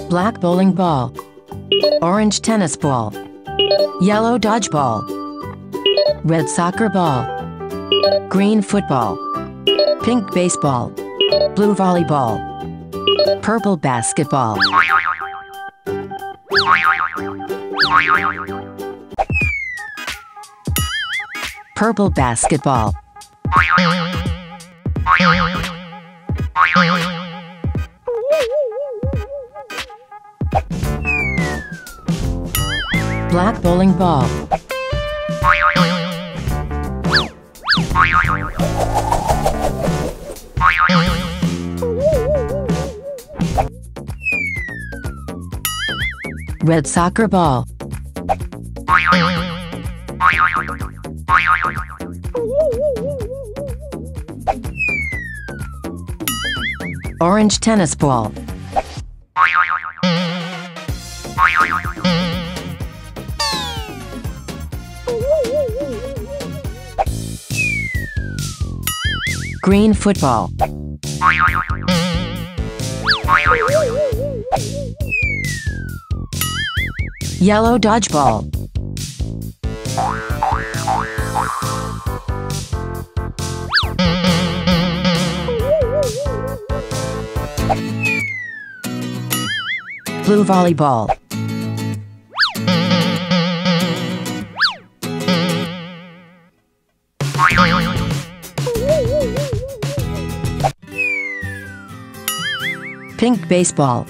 Black bowling ball. Orange tennis ball. Yellow dodgeball. Red soccer ball. Green football. Pink baseball. Blue volleyball. Purple basketball. Purple basketball. Black bowling ball. Red soccer ball. Orange tennis ball. Green football. Yellow dodgeball. Blue volleyball. Pink baseball.